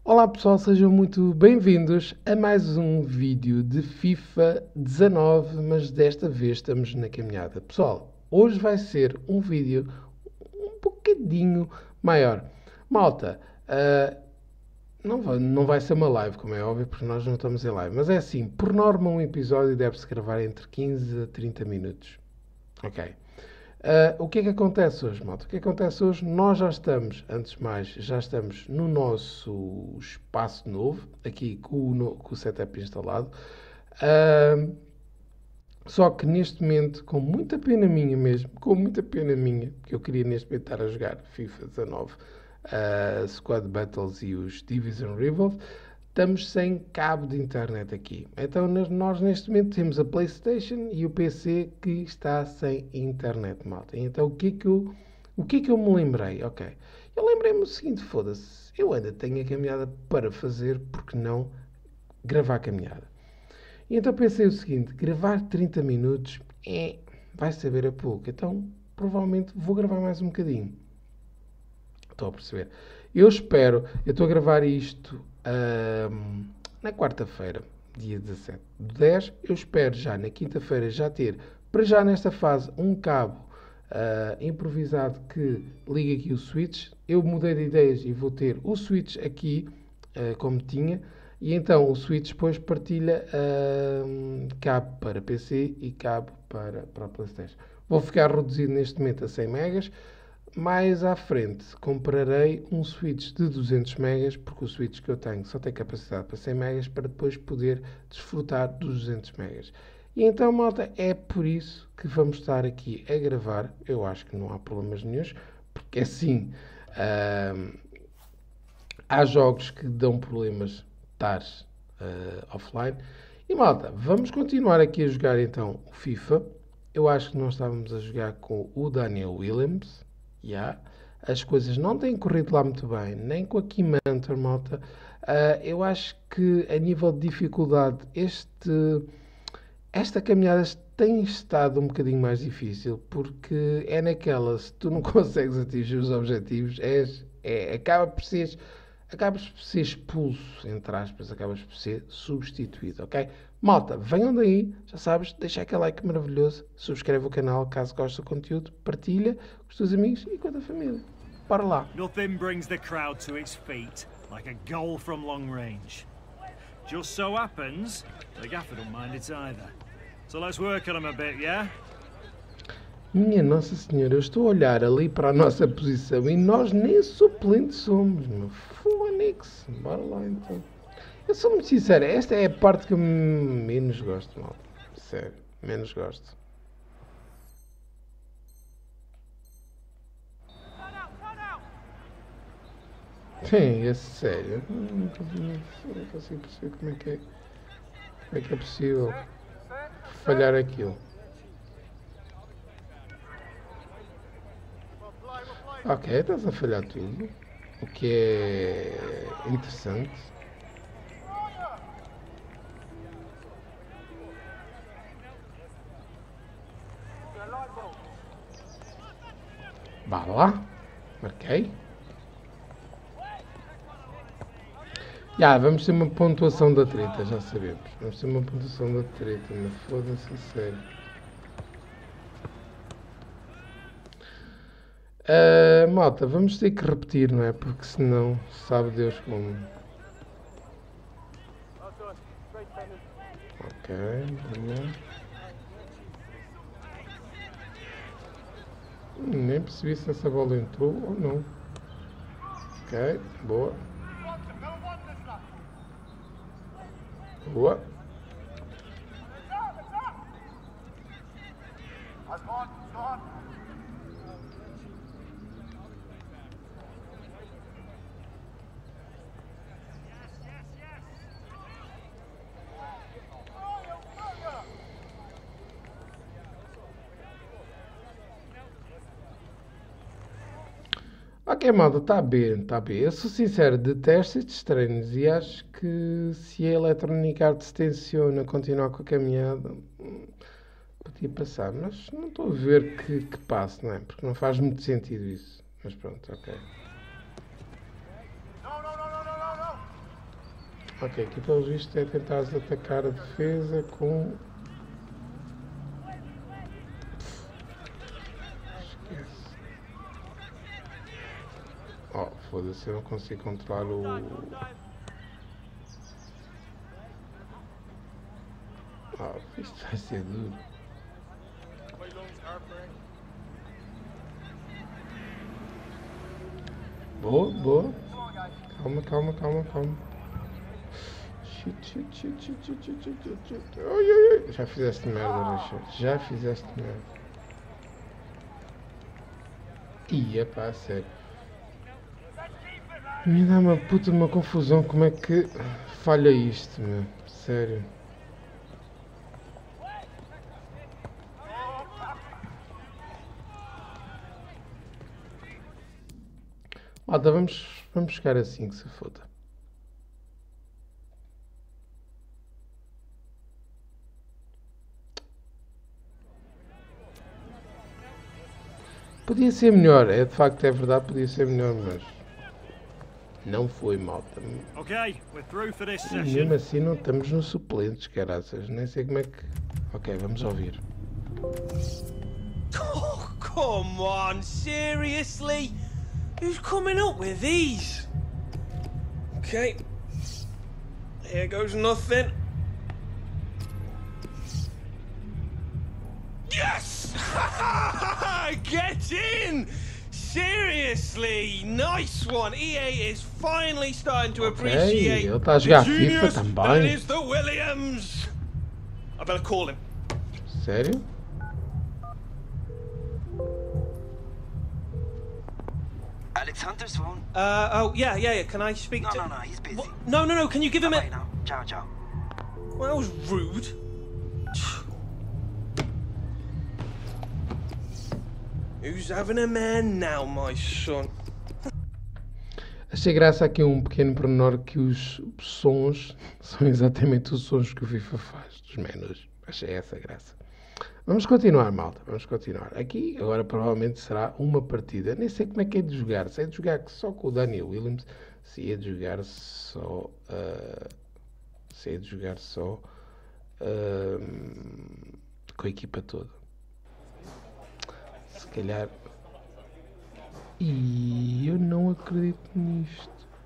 Olá pessoal, sejam muito bem-vindos a mais um vídeo de FIFA 19, mas desta vez estamos na caminhada. Pessoal, hoje vai ser um vídeo um bocadinho maior. Malta, não vai ser uma live, como é óbvio, porque nós não estamos em live, mas é assim, por norma um episódio deve-se gravar entre 15 a 30 minutos. Ok. O que é que acontece hoje, malta? O que acontece hoje? Nós já estamos, antes de mais, já estamos no nosso espaço novo, aqui com o setup instalado. Só que neste momento, com muita pena minha mesmo, com muita pena minha, porque eu queria neste momento estar a jogar FIFA 19, Squad Battles e os Division Rivals, estamos sem cabo de internet aqui. Então nós neste momento temos a PlayStation e o PC que está sem internet, malta. Então o que é que eu me lembrei? Ok, eu lembrei-me o seguinte, foda-se, eu ainda tenho a caminhada para fazer, porque não gravar a caminhada? E então pensei o seguinte, gravar 30 minutos vai saber a pouco, então provavelmente vou gravar mais um bocadinho. Estou a perceber. Eu estou a gravar isto na quarta-feira, dia 17 de 10. Eu espero já na quinta-feira já ter, para já nesta fase, um cabo improvisado que liga aqui o switch. Eu mudei de ideias e vou ter o switch aqui, como tinha. E então o switch depois partilha cabo para PC e cabo para a PlayStation. Vou ficar reduzido neste momento a 100 megas. Mais à frente comprarei um switch de 200 megas, porque o switch que eu tenho só tem capacidade para 100 megas, para depois poder desfrutar dos 200 megas. E então, malta, é por isso que vamos estar aqui a gravar. Eu acho que não há problemas nenhuns, porque assim há jogos que dão problemas estar offline. E malta, vamos continuar aqui a jogar então o FIFA. Eu acho que nós estávamos a jogar com o Daniel Williams. Yeah. As coisas não têm corrido lá muito bem, nem com a Keymanter, malta. Eu acho que a nível de dificuldade, esta caminhada tem estado um bocadinho mais difícil, porque é naquela, se tu não consegues atingir os objetivos, acabas por ser expulso, entre aspas, acabas por ser substituído, ok? Malta, venham daí, já sabes, deixa aquele like maravilhoso, subscreve o canal caso gostes do conteúdo, partilha com os teus amigos e com a tua família. Bora lá. Nothing brings the crowd to its feet like a goal from long range. Just so happens, the gaffer don't mind it either. So let's work on him a bit, yeah? Minha Nossa Senhora, eu estou a olhar ali para a nossa posição e nós nem suplentes somos, meu Fónix. Bora lá então. Eu sou muito sincero, esta é a parte que eu menos gosto, mal. Sério, menos gosto. Sim, é sério. Não consigo perceber como é que é possível falhar aquilo. Ok, estás a falhar tudo, o que é interessante. Vá lá, marquei. Vamos ter uma pontuação da treta, já sabemos. Vamos ter uma pontuação da treta, mas foda-se a sério. Malta, vamos ter que repetir, não é? Porque senão, sabe Deus como. Ok, boa. Nem percebi se essa bola entrou ou não. Ok, boa. Boa. Ok, malta, está bem, está bem. Eu sou sincero, detesto estes treinos e acho que se a Electronic Arts tenciona continuar com a caminhada, podia passar. Mas não estou a ver que passe, não é? Porque não faz muito sentido isso. Mas pronto, ok. Ok, aqui pelo visto é tentar atacar a defesa com... Esquece. Oh, foda-se, eu não consigo controlar o... Oh, isto vai ser duro. Boa, boa. Calma. Shit. Oi. Já fizeste merda, Richard. Já fizeste merda. Ia pá, sério. Me dá uma puta uma confusão como é que falha isto, meu. Sério. Malta, vamos chegar assim que se foda. Podia ser melhor, de facto é verdade, podia ser melhor, mas não foi, malta. Okay, we're through for this E session. mesmo assim não estamos nos suplentes, caraças. Nem sei como é que... Ok, vamos ouvir. Oh, come on, seriously? Who's coming up with these? Okay. Here goes nothing. Yes! Get in! Seriously, nice one. EA is finally starting to appreciate ele está a jogar the FIFA genius também. that is the Williams. I better call him. Sério? Alex Hunter's phone? Oh, yeah. Can I speak to... No, he's busy. What? No, can you give him Bye a... now. Ciao. Well, that was rude. Who's having a man now, my son? Achei graça aqui um pequeno pormenor que os sons são exatamente os sons que o FIFA faz dos menus. Achei essa graça. Vamos continuar, malta. Vamos continuar. Aqui, agora provavelmente será uma partida. Nem sei como é que é de jogar. Se é de jogar só com o Daniel Williams, se é de jogar só... com a equipa toda. Se calhar... E eu não acredito nisto.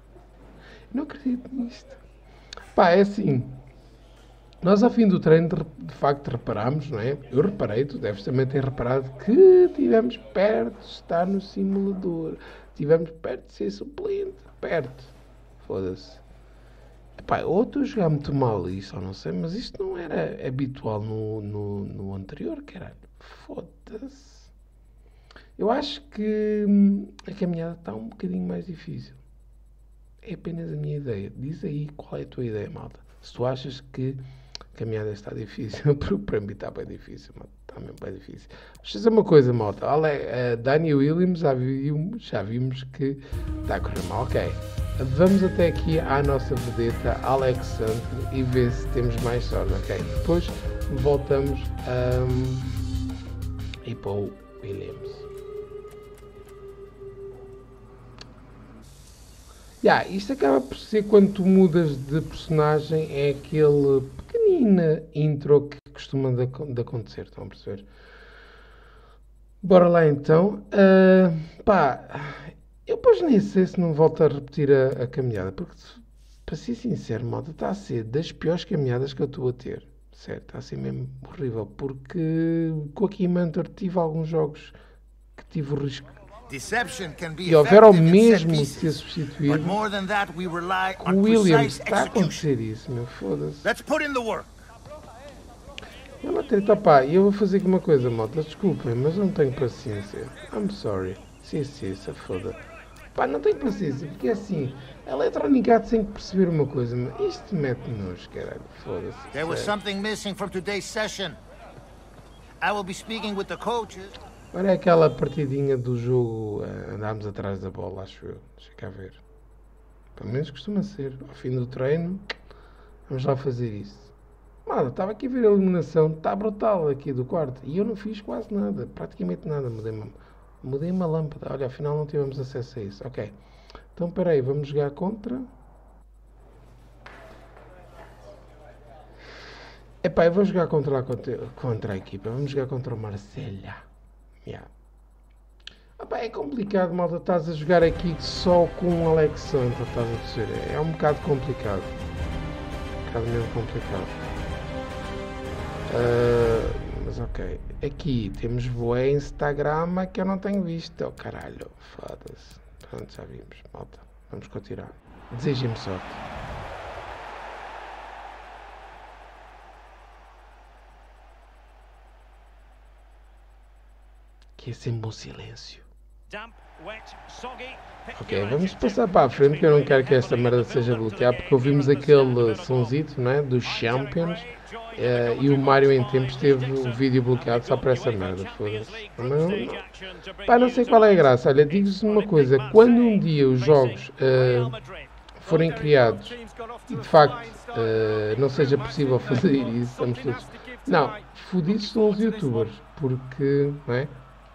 Pá, é assim. Nós ao fim do treino de facto reparámos, não é? Eu reparei, tu deves também ter reparado que estivemos perto de estar no simulador. Estivemos perto de ser suplente. Perto. Foda-se. Pá, ou estou a jogar muito mal isto, ou não sei, mas isto não era habitual no anterior, caralho. Foda-se. Eu acho que a caminhada está um bocadinho mais difícil. É apenas a minha ideia. Diz aí qual é a tua ideia, malta. Se tu achas que a caminhada está difícil, porque para mim está bem difícil, malta. Está mesmo bem difícil. Vamos fazer uma coisa, malta. Olha, Dani Williams, já vimos que está a correr mal. Ok. Vamos até aqui à nossa vedeta, Alexandre, e ver se temos mais sorte. Ok. Depois voltamos e para o Williams. Isto acaba por ser, quando tu mudas de personagem, é aquele pequenina intro que costuma de acontecer, estão a perceber? Bora lá então. Eu depois nem sei se não volto a repetir a caminhada, porque, para ser sincero, malta, está a ser das piores caminhadas que eu estou a ter. Certo, está a ser mesmo horrível, porque com a Keymantor tive alguns jogos que tive o risco e houver ao mesmo de ser substituído. Com o Williams está a acontecer isso, meu, foda-se. É uma treta, pá, e eu vou fazer aqui uma coisa, malta, desculpem, mas eu não tenho paciência. I'm sorry. Sim, se foda. Pá, não tenho paciência, porque é assim, a Electronic Arts tem que perceber uma coisa, mas isto mete-nos, caralho, foda-se. There was something missing from today's session. I will be speaking with the coaches. Olha aquela partidinha do jogo, andámos atrás da bola, acho eu. Deixa cá ver. Pelo menos costuma ser. Ao fim do treino, vamos lá fazer isso. Mano, estava aqui a ver a iluminação, está brutal aqui do quarto. E eu não fiz quase nada, praticamente nada. Mudei uma lâmpada. Olha, afinal não tivemos acesso a isso. Ok. Então, espera aí, vamos jogar contra... Epá, eu vou jogar contra a equipa. Vamos jogar contra o Marselha. Yeah. Epá, é complicado, malta. Estás a jogar aqui só com o Alexandre. Estás a perceber? É um bocado complicado. Um bocado mesmo complicado. Mas ok. Aqui temos bué Instagram que eu não tenho visto. Oh caralho. Foda-se. Pronto, já vimos. Malta. Vamos continuar. Desejem-me sorte. Que é sempre um silêncio. Ok, vamos passar para a frente, porque eu não quero que esta merda seja bloqueada, porque ouvimos aquele sonzito, não é? Dos Champions, e o Mario em tempos teve o vídeo bloqueado só para essa merda, foda-se. Pá, não sei qual é a graça. Olha, digo-vos uma coisa, quando um dia os jogos forem criados e de facto não seja possível fazer isso, estamos todos... Não, fodidos são os youtubers, porque, não é?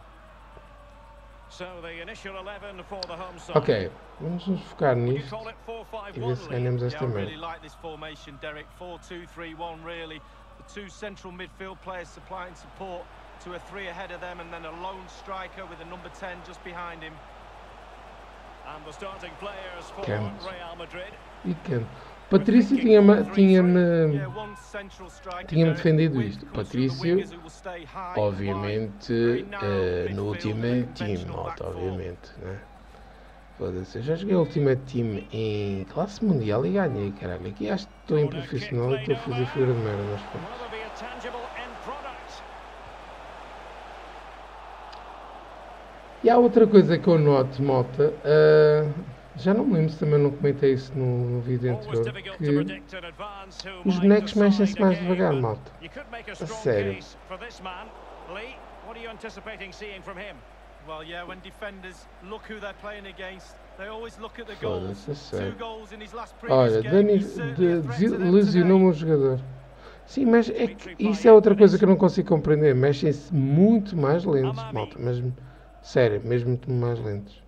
Ok, vamos nos focar nisto e ver se ganhamos esta merda. Campos. E Campos. Patrício tinha-me defendido isto. Patrício, obviamente, no Ultimate Team, malta, obviamente, né? Foda-se, eu já joguei Ultimate Team em classe mundial e ganhei, caralho. Aqui acho que estou em profissional e estou a fazer figura de merda, mas pronto. E há outra coisa que eu noto, malta, já não me lembro se também não comentei isso no vídeo anterior, que os bonecos mexem-se mais devagar, malta. A sério. Foda-se, a sério. Olha, Dani lesionou-me o jogador. Sim, mas é que isso é outra coisa que eu não consigo compreender. Mexem-se muito mais lentos, malta, mesmo. Sério, mesmo muito mais lentos.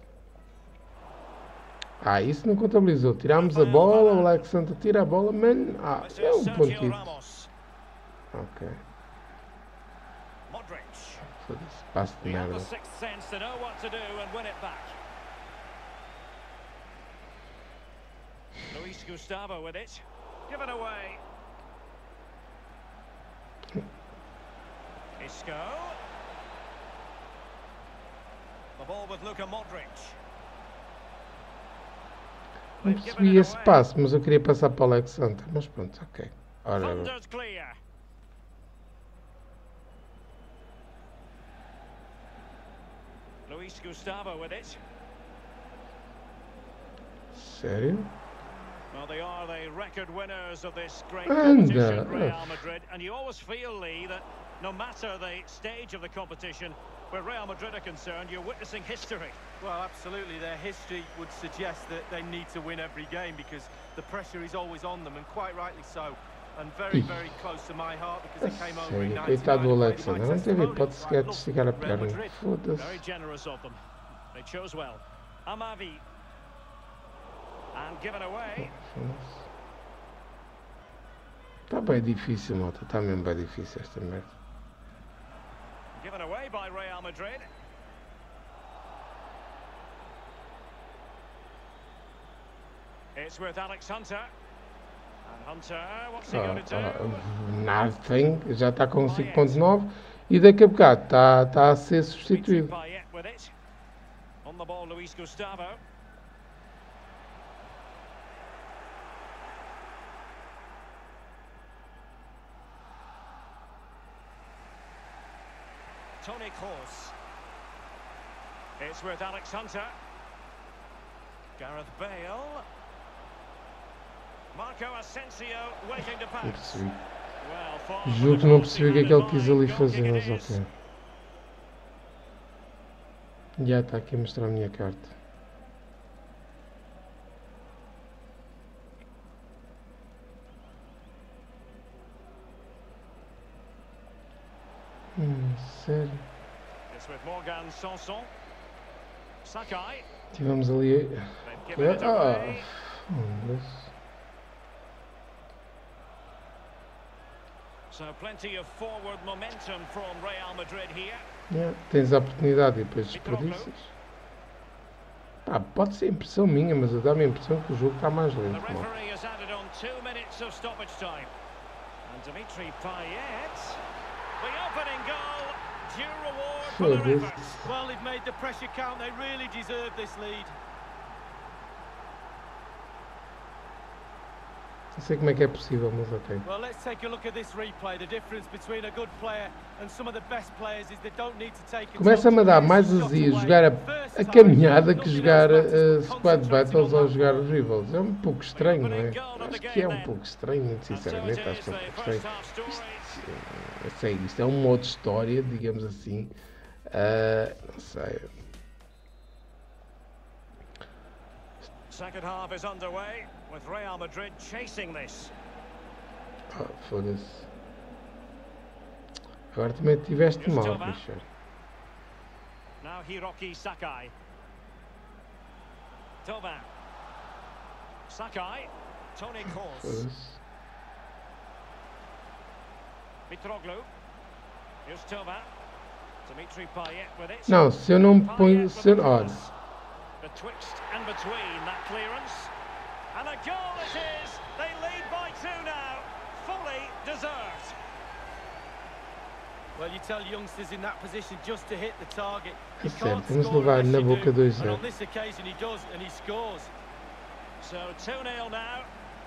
Isso não contabilizou. Tirámos a bola, o Alexandre tira a bola, mano. É um pontito. Ok. Foda-se, passo de merda. Luis Gustavo with it. Given away. Isco. The ball with Luka Modric. Não percebi esse passo, mas eu queria passar para o Alexandre. Mas pronto, ok. Ora, Luis Gustavo with it. Sério? Well, they are the record winners of this great competition, Real Madrid, and you always feel, Lee, that no matter the stage of the competition, where Real Madrid are concerned, you're witnessing history. Well, absolutely. Their history would suggest that they need to win every game because the pressure is always on them, and quite rightly so. And very, very close to my heart because it came over in 99. Coitado do Alexandre, não teve hipótese sequer de esticar a perna. Foda-se. Very generous of them. They chose well. Amavi. And given away. Está bem difícil, malta. Está mesmo bem difícil esta merda. Given away by Real Madrid. It's with Alex Hunter. And Hunter, what's he going to do? Nothing. Já está com 5.9 e daqui a bocado está a ser substituído. On the ball, Luis Gustavo. Toni Kroos. It's with Alex Hunter. Gareth Bale. Marco Asensio waiting to pass. Juro que não percebi o que é que ele quis ali fazer, mas ok. Já está aqui a mostrar a minha carta. Sério. Tivemos ali. So plenty of forward momentum from Real Madrid here. Tens a oportunidade e depois desperdiças. Pá, pode ser impressão minha, mas dá-me a impressão que o jogo está mais lento. The referee has added on 2 minutes of stoppage time. And Dimitri Payet, the opening goal, due reward for their efforts. Well, they've made the pressure count. They really deserve this lead. Não sei como é que é possível, mas ok. Well, let's take a look at this replay. The difference between a good player and some of the best players is they don't need to take. Começa-me a dar mais azia jogar a caminhada que jogar Squad Battles ou jogar Rivals. É um pouco estranho, não é? Acho que é um pouco estranho, muito sinceramente. Acho que é um pouco estranho. Isto é um modo de história, digamos assim. Não sei. Second half is underway with Real Madrid chasing this. Foda-se. Agora também tiveste mal, Richard. Now Hiroki Sakai. Thauvin. Sakai. Toni Kroos. Mitroglou. Here's Thauvin. Dimitri Payet with it. Não, se eu não ponho... Olha. Betwixt and between that clearance. And a goal it is. They lead by 2 now. Fully deserved. Well, you tell youngsters in that position just to hit the target. É certo, vamos levar na boca 2-0. On this occasion he does and he scores. So 2-0 now.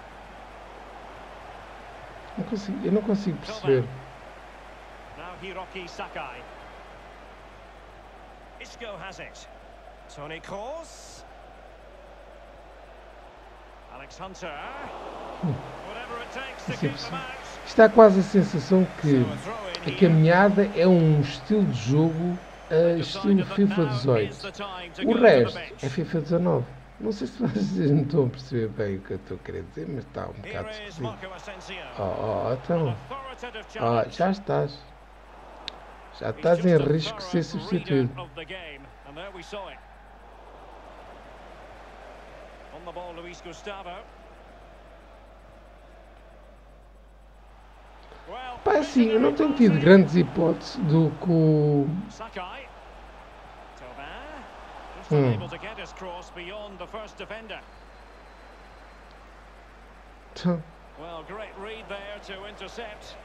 Eu não consigo perceber. Now Hiroki Sakai. Isco has it. Toni Kroos. Alex Hunter. Whatever it takes to keep them out. Está quase a sensação que a caminhada é um estilo de jogo estilo FIFA 18. O resto é FIFA 19. Não sei se vocês não estão a perceber bem o que eu estou a querer dizer, mas está um bocado esquisito. Então. Já estás. Já estás em risco de ser substituído. On the ball, Luis Gustavo. Pá, assim, eu não tenho tido grandes hipóteses do que o... Sakai. Thauvin. Just unable to get his cross beyond the first defender. Well, great read there to intercept.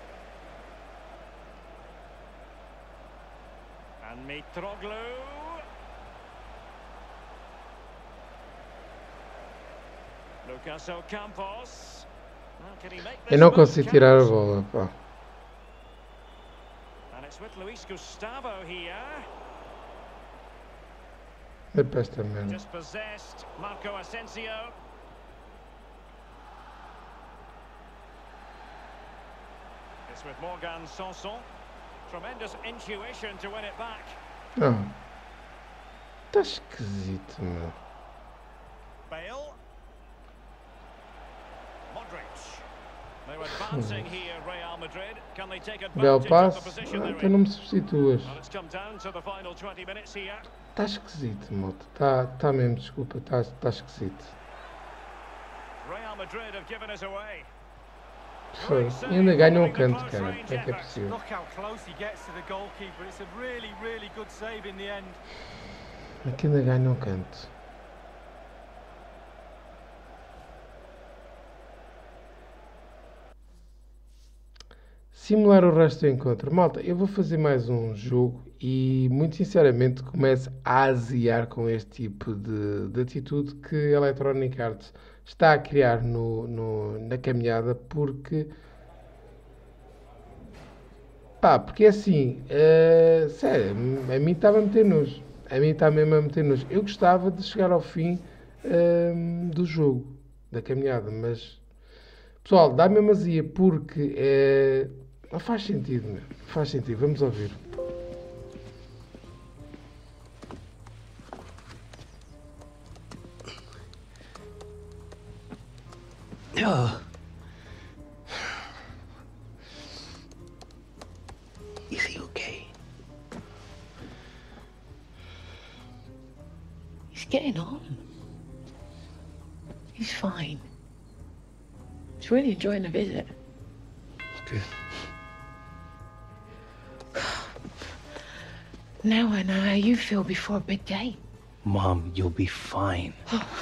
And Mitroglou. Lucas Ocampos. Eu não consigo tirar a bola, pá. And it's with Luis Gustavo here. É para esta merda. Dispossessed Marco Asensio. It's with Morgan Sanson. Tremendous intuition to win it back. Não. Está esquisito, meu. Bale. Modric. They're advancing here, Real Madrid. Can they take Belo advantage of the passo. position they're Então in? não me substituas. Well, it's come down to the final 20 minutes here. Está esquisito, moto. Está mesmo, desculpa. Está esquisito. Real Madrid have given us away. E ainda ganha um canto, cara. Como é que é possível? Look how close he gets to the goalkeeper. It's a really, really good save in the end. Aqui ainda ganha um canto. Simular o resto do encontro. Malta, eu vou fazer mais um jogo e, muito sinceramente, começo a aziar com este tipo de atitude que a Electronic Arts está a criar na caminhada, porque... Pá, porque assim, sério, a mim estava a meter nojo. A mim está mesmo a meter nojo. Eu gostava de chegar ao fim do jogo, da caminhada, mas... Pessoal, dá-me a mazia porque não faz sentido, meu. Não faz sentido. Vamos ouvir. Oh. Is he okay? He's getting on. He's fine. He's really enjoying the visit. Good. Now I know how you feel before a big game. Mom, you'll be fine.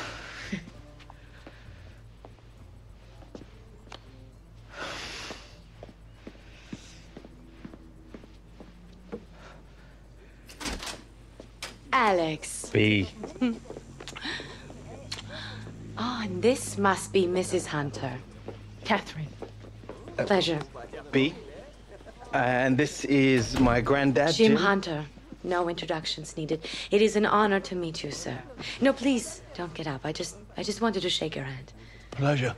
Alex. B. Oh, and this must be Mrs. Hunter. Catherine. Pleasure. B. And this is my granddad, Jim Hunter. No introductions needed. It is an honor to meet you, sir. No, please, don't get up. I just wanted to shake your hand. Pleasure.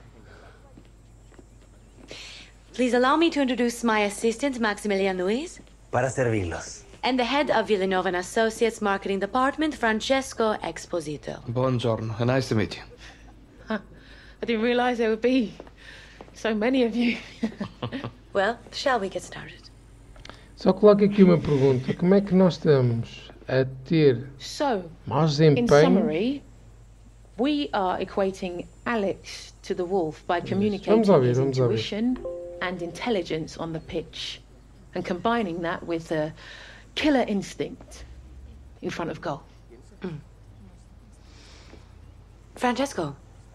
Please allow me to introduce my assistant, Maximilian Luis. Para servirlos. And the head of Villanova and Associates Marketing Department, Francesco Exposito. Buongiorno. Nice to meet you. Huh. I didn't realize there would be so many of you. Well, shall we get started? Só coloco aqui uma pergunta. Como é que nós estamos a ter mais in desempenho? summary, we are equating Alex to the Wolf by communicating his intuition and intelligence on the pitch and combining that with the killer instinct in front of goal. Francesco.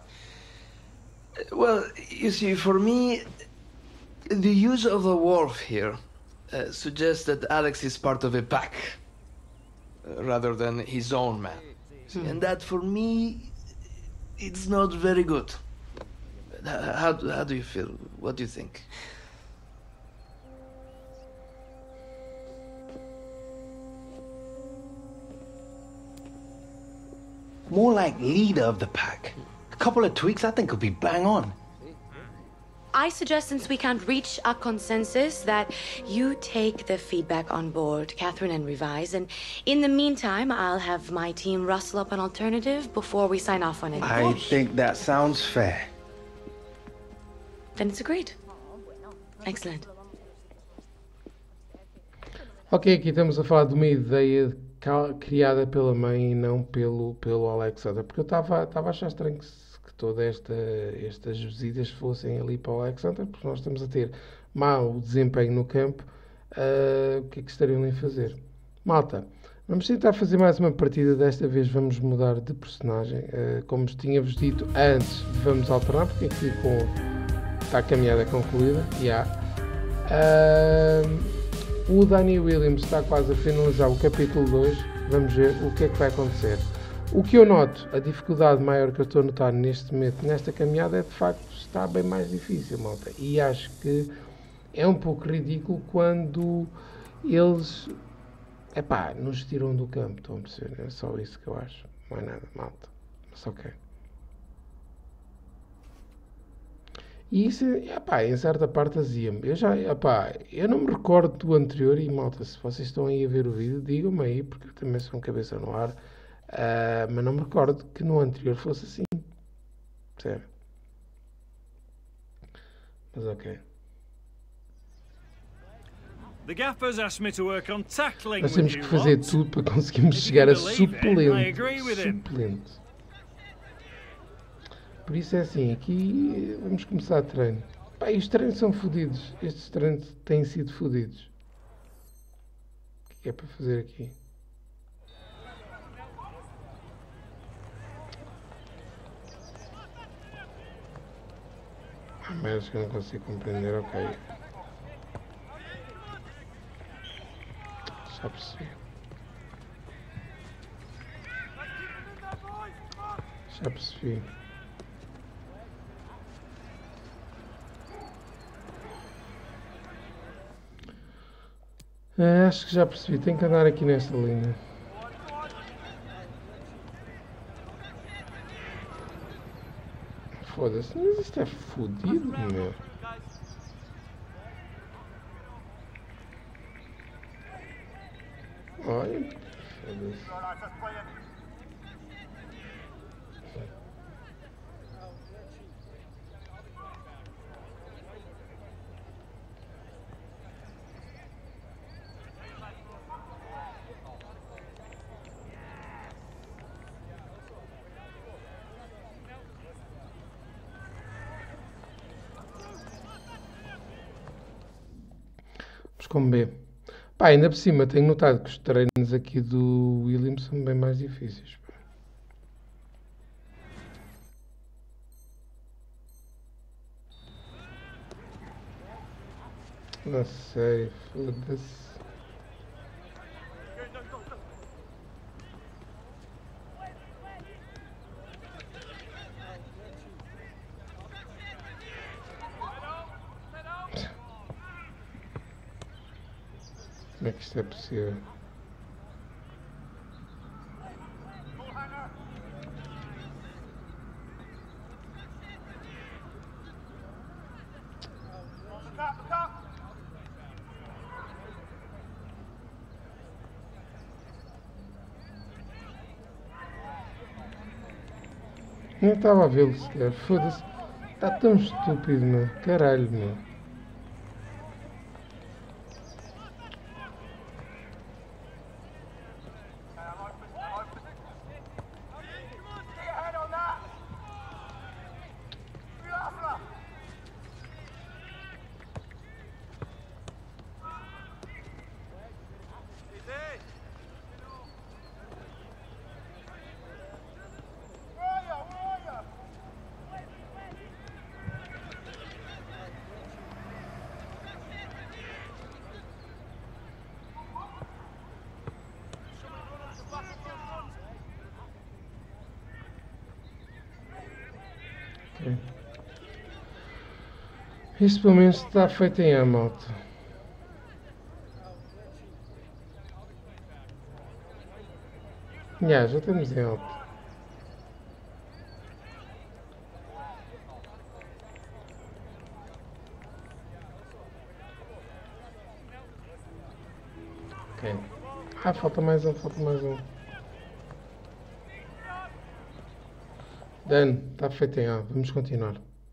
Well, you see, for me, the use of the wolf here suggests that Alex is part of a pack rather than his own man. And that, for me, it's not very good. How do you feel? What do you think? More like leader of the pack. A couple of tweaks, I think, could be bang on. I suggest, since we can't reach a consensus, that you take the feedback on board, Catherine, and revise. And in the meantime, I'll have my team rustle up an alternative before we sign off on it. I think that sounds fair. Then it's agreed. Excellent. Ok, aqui estamos a falar de uma ideia criada pela mãe e não pelo Alexander. Porque eu estava a achar estranho que todas estas visitas fossem ali para o Alexander, porque nós estamos a ter mau desempenho no campo. O que é que estariam a fazer? Malta, vamos tentar fazer mais uma partida. Desta vez vamos mudar de personagem. Como tinha-vos dito antes, vamos alternar, porque aqui está a caminhada concluída. O Danny Williams está quase a finalizar o capítulo 2. Vamos ver o que é que vai acontecer. O que eu noto, a dificuldade maior que eu estou a notar neste momento, nesta caminhada, é de facto está bem mais difícil, malta. E acho que é um pouco ridículo quando eles nos tiram do campo. Estão a perceber? É só isso que eu acho. Não é nada, malta. Mas ok. E isso, em certa parte azia-me. Eu não me recordo do anterior e, malta, se vocês estão aí a ver o vídeo, digam-me aí, porque eu também sou um cabeça no ar. Mas não me recordo que no anterior fosse assim. Sério. Mas ok. Nós temos que fazer tudo para conseguirmos chegar a suplente. Por isso é assim, aqui vamos começar treino. E os treinos são fodidos. Estes treinos têm sido fodidos. O que é para fazer aqui? Mas que eu não consigo compreender, ok. Já percebi. Já percebi. Acho que já percebi. Tenho que andar aqui nesta linha. Foda-se, mas isto é fodido, meu. Olha, foda-se. Com B. Ainda por cima tenho notado que os treinos runs aqui do Williams são bem mais difíceis. Não sei, foda-se. Como é que isto é possível? Nem estava a vê-lo sequer, foda-se. Está tão estúpido, meu. Caralho, meu. Isto pelo menos está feito em A, malta. Já estamos em alto. Ok. Ah, falta mais um, falta mais um. Dan, está feito em A. Vamos continuar.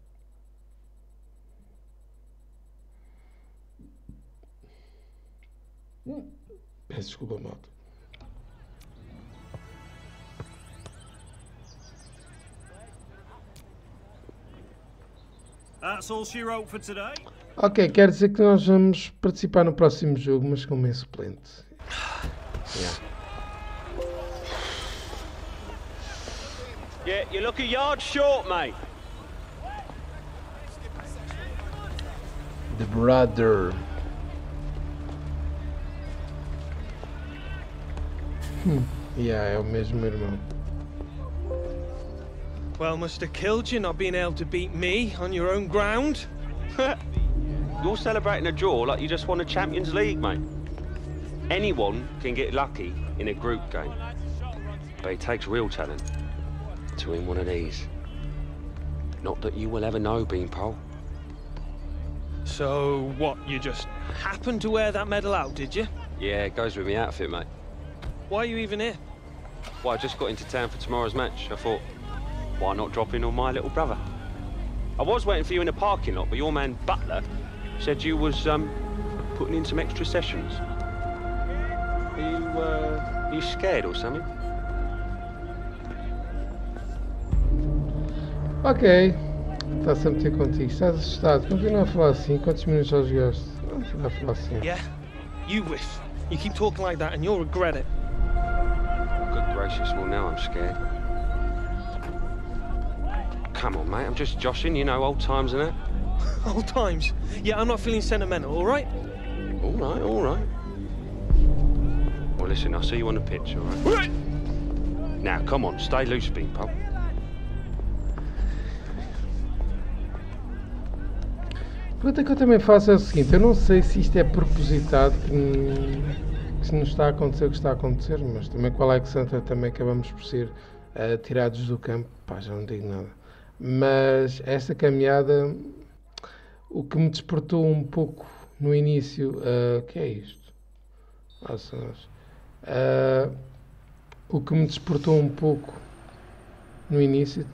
Peço desculpa, malta. Ok, quer dizer que nós vamos participar no próximo jogo, mas como é suplente. Yeah, you look a yard short, mate. The brother. Yeah, é o mesmo irmão. Well, must have killed you not being able to beat me on your own ground. You're celebrating a draw like you just won a Champions League, mate. Anyone can get lucky in a group game, but it takes real talent to win one of these. Not that you will ever know, Beanpole. So, what, you just happened to wear that medal out, did you? Yeah, it goes with my outfit, mate. Why are you even here? Well, I just got into town for tomorrow's match. I thought, why not drop in on my little brother? I was waiting for you in the parking lot, but your man Butler said you was putting in some extra sessions. Are you scared or something? Ok. Está-se a meter contigo. Estás assustado. Continua a falar assim. Quantos minutos já jogaste? Continua a falar assim. Yeah? You whiff. You keep talking like that and you'll regret it. Good gracious, well now I'm scared. Come on, mate, I'm just joshing, you know, old times and that. Old times? Yeah, I'm not feeling sentimental, all right? All right, all right. Well, listen, I'll see you on the pitch, all right? Now, come on, stay loose, Beanpole. A pergunta que eu também faço é o seguinte, eu não sei se isto é propositado, que se nos está a acontecer o que está a acontecer, mas também com o Alexandre também acabamos por ser tirados do campo, pá, já não digo nada. Mas esta caminhada, o que me despertou um pouco no início, o que é isto? O que me despertou um pouco no início...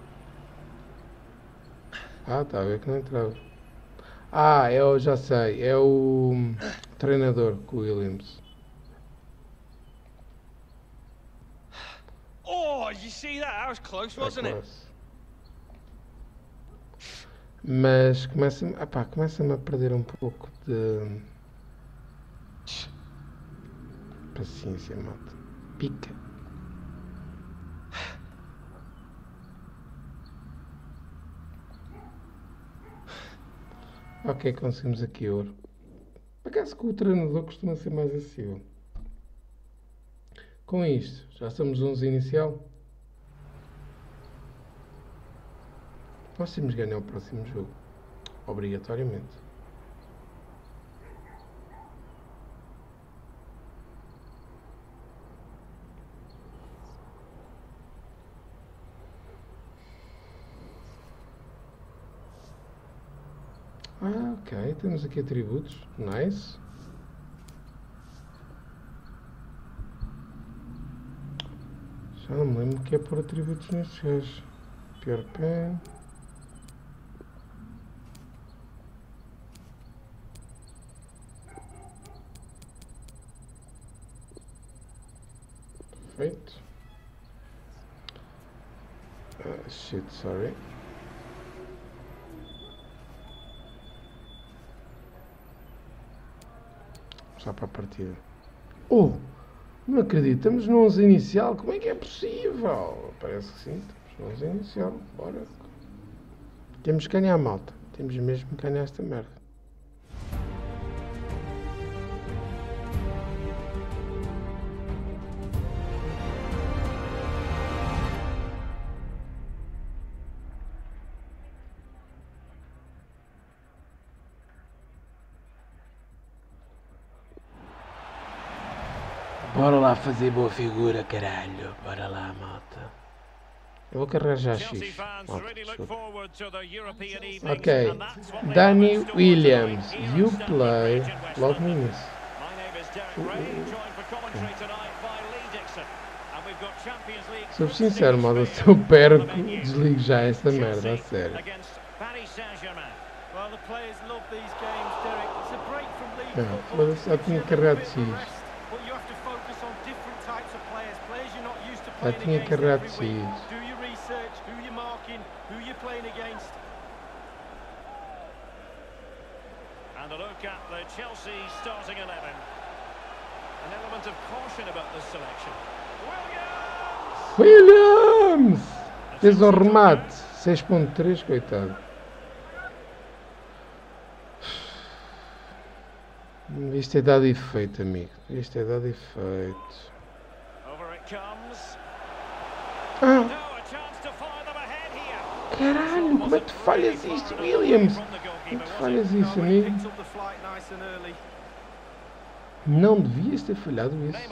está a ver que não entrava. Eu já sei, é o treinador, com o Williams. Oh, you see that? That was close, wasn't it? Mas começa-me a perder um pouco de... paciência, malta. Pica. Ok, conseguimos aqui ouro. Por acaso que o treinador costuma ser mais acessível. Com isto, já estamos 11 inicial. Nós temos de ganhar o próximo jogo. Obrigatoriamente. Ok, temos aqui atributos. Nice. Já não me lembro o que é pôr atributos nestes gajos. Pior pen. Perfeito. Shit, sorry. Já para a partida. Oh! Não acredito, estamos no 11 inicial. Como é que é possível? Parece que sim, estamos no 11 inicial. Bora. Temos que ganhar, malta. Temos mesmo que ganhar esta merda. Bora lá fazer boa figura, caralho. Bora lá, malta. Eu vou carregar já X. Ok. Danny Williams. You play. Logo no início. Sou sincero, malta. Se eu perco, desligo já esta merda. A sério. Mas só tinha carregado X. Já tinha carregado X. And a look at the Chelsea starting 11. An element of caution about this selection. Williams! Fez um remate. 6.3, coitado. Isto é dado efeito, amigo. Isto é dado efeito. Ah! Caralho, como é que tu falhas isto, Williams? Como é que tu falhas isso, amigo? Não devias ter falhado isso.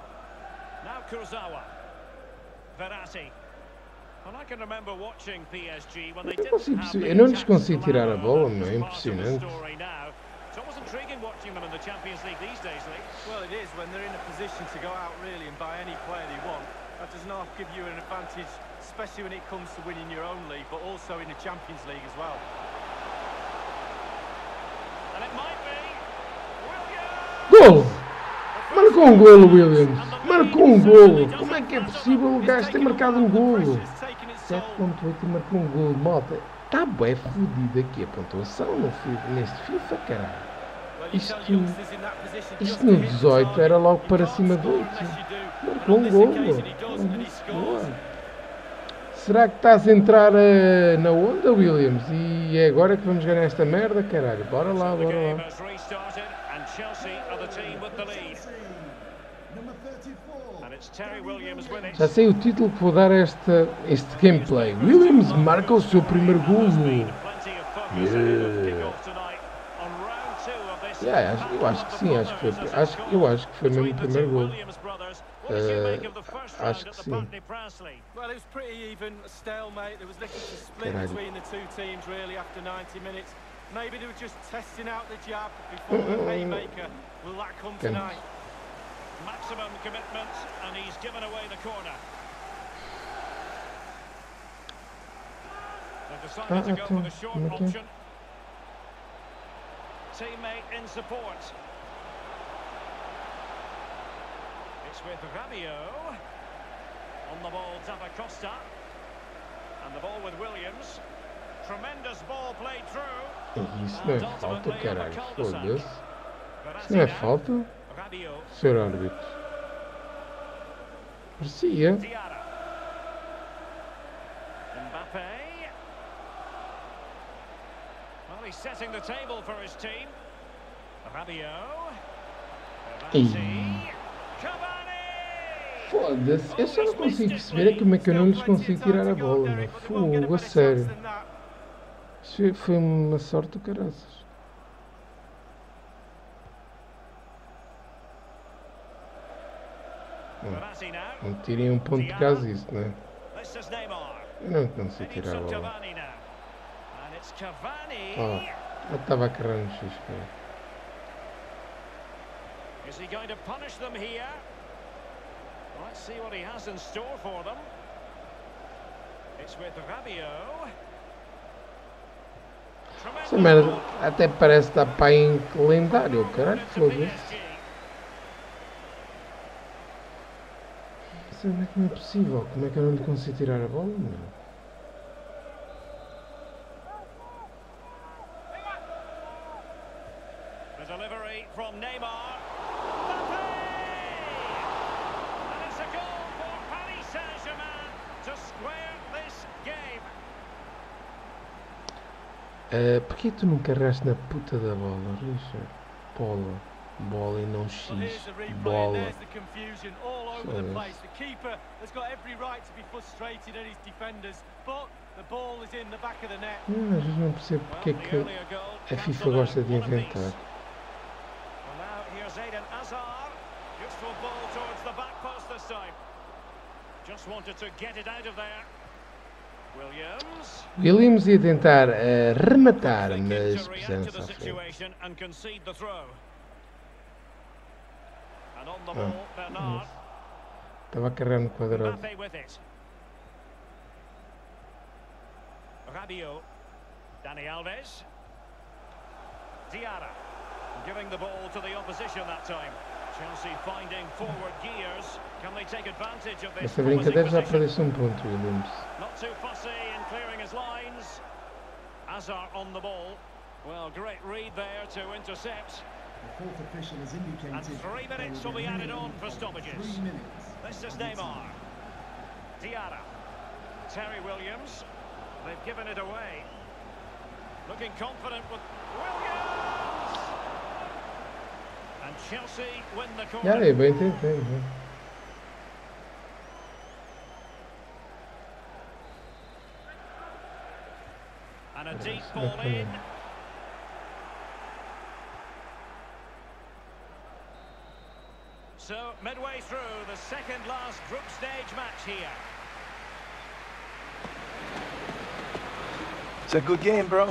Eu não lhes consigo tirar a bola, não é? Impressionante. It's almost intriguing watching them in the Champions League these days, Lee. Well, it is when they're in a position to go out really and buy any player they want. That does not give you an advantage, especially when it comes to winning your own league, but also in the Champions League as well. And it might be Williams. Golo! Marcou um golo, Williams. Marcou um golo. Como é que é possível o gajo ter marcado um golo? 7.8 e marcou um golo, malta. Está bem fodido aqui a pontuação neste FIFA, caralho. Isto no 18 era logo para cima de 8. Marcou um golo. Será que estás a entrar na onda, Williams? E é agora que vamos ganhar esta merda, caralho. Bora lá, bora lá. Já sei o título que vou dar a este gameplay. Williams marca o seu primeiro golo. Eu acho que sim, eu acho que foi mesmo o primeiro golo. Acho que sim. Caralho. Maximum commitment, and he's given away the corner. They've decided to go with a short option. Teammate in support. It's with Rabiot. On the ball, Dapacosta. And the ball with Williams. Tremendous ball played through. Isso não é falta, caralho. Foda-se. Isso não é falta? Senhor árbitro. Parecia. Diarra. Mbappe. Well, he's setting the table for his team. Rabiot. Foda-se, eu só não consigo perceber como é que eu não lhes consigo tirar a bola, meu. Fogo, a sério. Isso foi uma sorte do caraças. Não tirem um ponto de casa isso, não é? Eu não consigo tirar a bola. Oh, eu estava a carregar no X. Is he going to punish them here? Let's see what he has in store for them. It's with Rabiot. Essa merda até parece estar para em lendário, caralho, foda-se. Como é que não é possível? Como é que eu não lhe consigo tirar a bola, meu? The delivery from Neymar. Porquê tu não carregaste na puta da bola, Richard? Bola e não X. Bola. Às vezes não percebo porque é que a FIFA gosta de inventar. Williams ia tentar rematar, mas pisando-se à frente. Estava a carregar no quadrado. Rabiot, Dani Alves, Diarra, giving the ball to the opposition that time. Chelsea finding forward gears. Can they take advantage of this? Essa brincadeira já perdeu-se um ponto, Williams. Not too fussy in clearing his lines. Hazard on the ball. Well, great read there to intercept. The fourth official has indicated and 3 minutes will be added on for stoppages. This is Neymar. Diarra. Terry Williams. They've given it away. Looking confident with Williams. And Chelsea win the corner. Yeah, bem tentei. And a deep ball in. So, midway through the second last group stage match here. It's a good game, bro.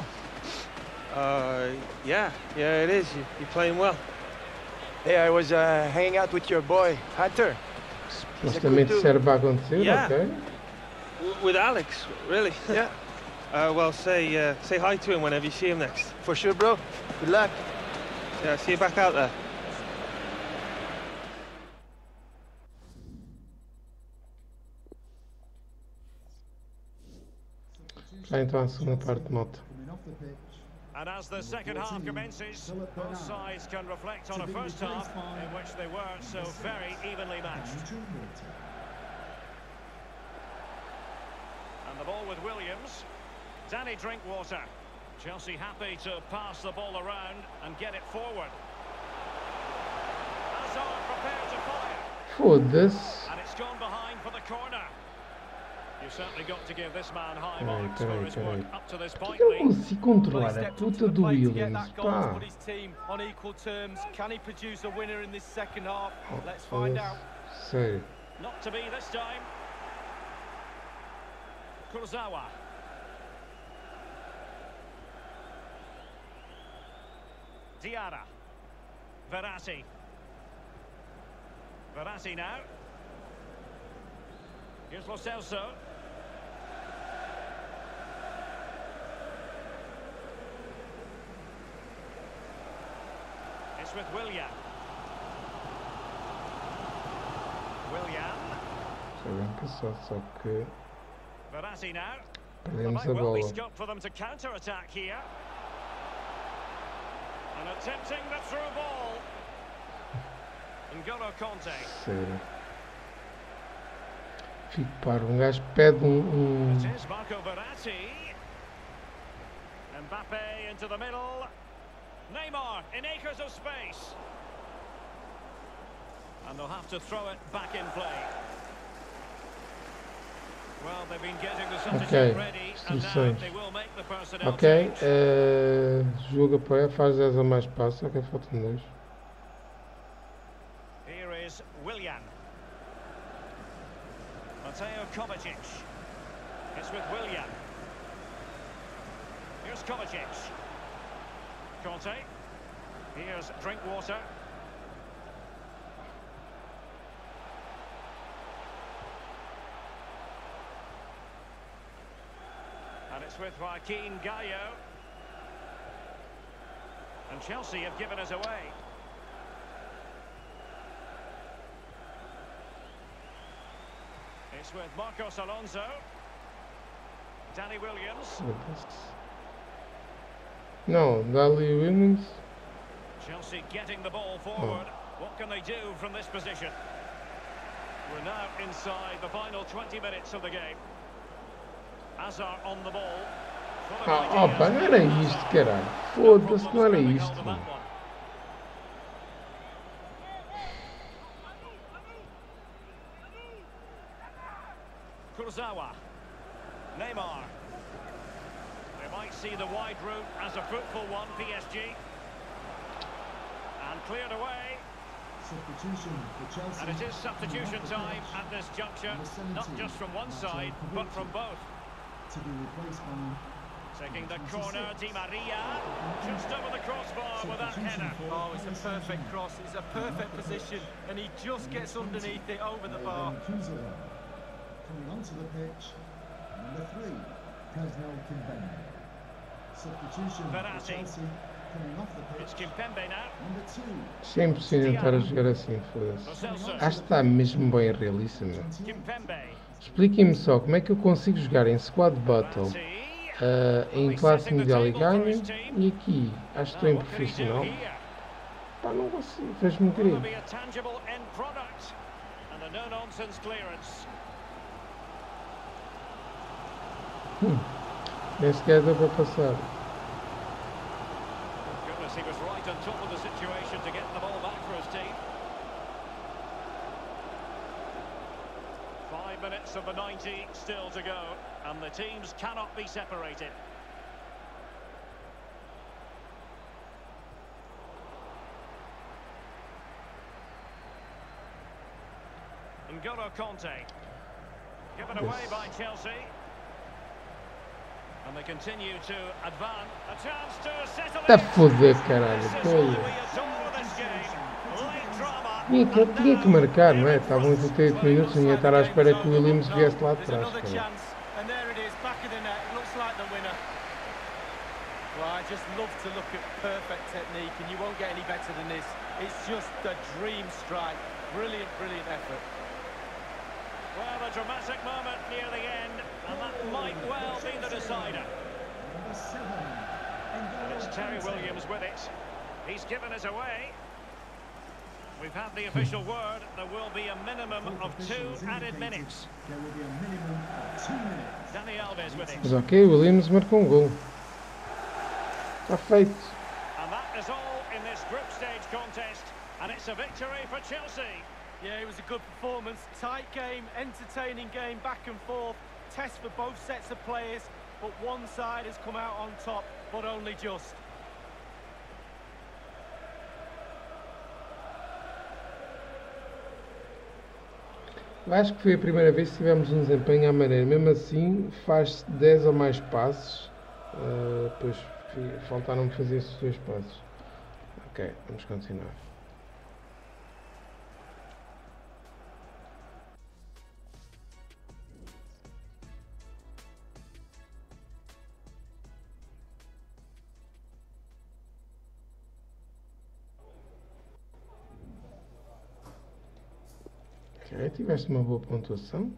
Yeah, it is. You're playing well. Hey, I was hanging out with your boy, Hunter. Supostamente serve para acontecer, okay? With Alex, really? Yeah. Well, say hi to him whenever you see him next. For sure, bro. Good luck. Yeah, see you back out there. Já então a segunda parte, malta. And as the second half commences, both sides can reflect on a first half in which they were so very evenly matched. And the ball with Williams. Danny Drinkwater. Chelsea happy to pass the ball around and get it forward. Hazard prepared to fire. Foda-se. And it's gone behind for the corner. You've certainly got to give this man high marks for his work up to this point. Eu não consigo controlar a puta do Williams, pá. On equal terms, can he produce a winner in this second half? Let's find out. Sério. Not to be this time. Kurzawa. Diarra. Verratti. Verratti now. Here's Lo Celso. It's with William. Sabem que só que Verratti now. perdemos a Well, bola. be scope for them to counter-attack here. And attempting the through ball. N'Golo Conte. Sério. Fico parvo. Um gajo pede Marco Verratti. Mbappe into the middle. Neymar in acres of space. And they'll have to throw it back in play. Well, they've been getting the substitute ready, and now they will make the personnel change. Jogo apoia, faz 10 a mais passos, ok, faltam 2. Here is Willian. Mateo Kovacic. It's with Willian. Here's Kovacic. Conte. Here's Drinkwater. And it's with Joaquin Gallo. And Chelsea have given us away. It's with Marcos Alonso. Danny Williams. No, Danny Williams. Chelsea getting the ball forward. What can they do from this position? We're now inside the final 20 minutes of the game. Hazard on the ball. Opa, não era isto, caralho. Foda-se, não era isto. Kurzawa. Neymar. They might see the wide route as a fruitful one, PSG. And cleared away. Substitution for Chelsea. And it is substitution time at this juncture, not just from one side, but from both. To be replaced by... Taking the corner, Di Maria, just over the crossbar with that header. Oh, it's a perfect cross, it's a perfect position, and he just gets underneath it over the bar. Coming onto the pitch, number 3, Presnel Kimpembe. Substitution for Chelsea, coming off the pitch. It's Kimpembe now. Number 2. Sempre precisa estar a jogar assim, foda-se. Acho que está mesmo bem realista, meu. Expliquem-me só como é que eu consigo jogar em Squad Battle, em classe mundial e ganho, e aqui acho que estou em profissional. Pá, não consigo, fez-me querer. Nem sequer deu para passar. He was right on top of the situation to get the ball back for his team. 5 minutes of the 90 still to go, and the teams cannot be separated. N'Golo Conte, given away by Chelsea. And they continue to advance. A chance to settle it. Tá foder, caralho. Tinha que marcar, não é? Estavam em 78 minutos, não ia estar à espera que o Williams viesse lá atrás. And there it is, back of the net. It looks like the winner. Well, I just love to look at perfect technique, and you won't get any better than this. It's just a dream strike. Brilliant, brilliant effort. Well, a dramatic moment near the end, and that might well be the decider. And it's Terry Williams with it. He's given us away. We've had the official word. There will be a minimum of 2 added minutes. There will be a minimum of 2 minutes. Dani Alves with it. Mas ok, o Williams marcou gol. Está feito. And that is all in this group stage contest, and it's a victory for Chelsea. Yeah, it was a good performance. Tight game, entertaining game, back and forth. Test for both sets of players, but one side has come out on top, but only just. Acho que foi a primeira vez que tivemos um desempenho à maneira. Mesmo assim, faz 10 ou mais passos. Depois faltaram-me fazer esses 2 passos. Ok, vamos continuar. Ok, tiveste uma boa pontuação.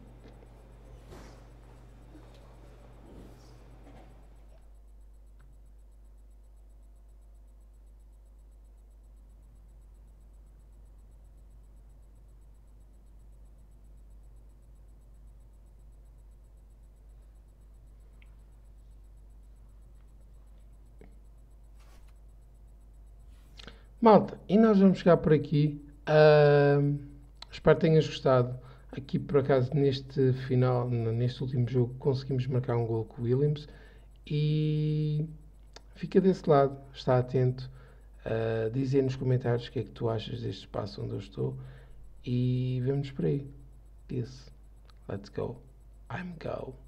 Malta, e nós vamos chegar por aqui. Espero que tenhas gostado. Aqui, por acaso, neste final, neste último jogo, conseguimos marcar um gol com o Williams. E fica desse lado, está atento. Diz aí nos comentários o que é que tu achas deste espaço onde eu estou. E vemos por aí. Peace. Let's go. I'm go.